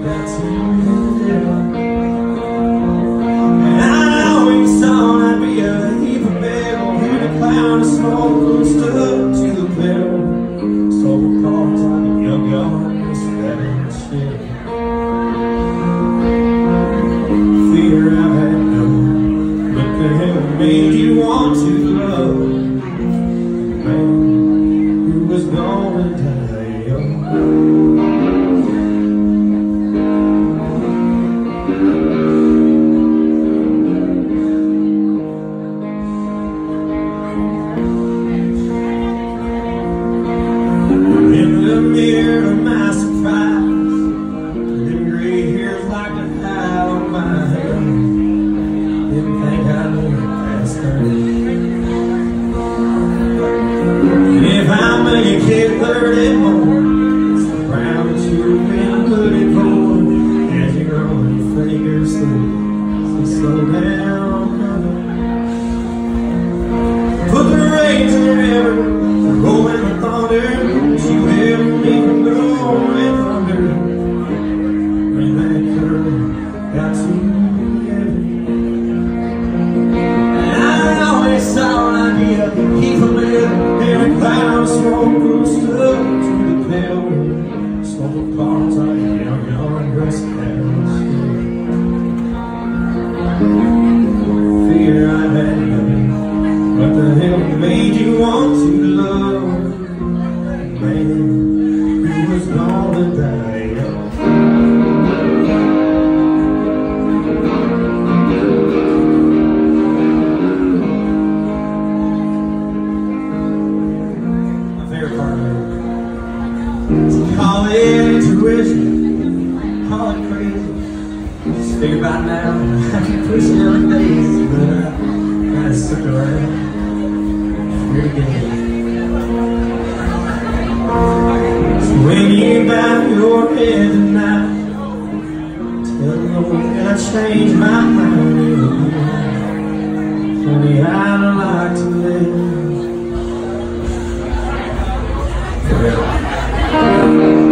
got to live. And I always thought I'd be a heap of metal in a cloud of smoke stuck to the pedal. Stole cars like a young gun, just that shit. Fear I've had none, but the hell made you want to love? Man, who was gonna die young? In the mirror of my surprise, them gray hairs like to hide on my head. Didn't think I'd live past 30. And if I make it 30 more, it's the ground that you've been looking for. As you run your fingers through, so slow down, brother. Put the reins in the river, rolling the thunder. She will me from going under. When that curve got too heavy. And I always thought I'd be a heap of lead in a cloud of smoke stuck to the pedal. Smoke cars like a young dressed as fear I had nothing. What the hell made you want to love? Man, who was gonna die young? My favorite part of it is call it intuition, call it crazy. Just figure by now I can push it every day, but I kinda stuck around. Here again. So when you bow your head tonight, tell the Lord that I changed my mind. Honey, I'd like to live forever.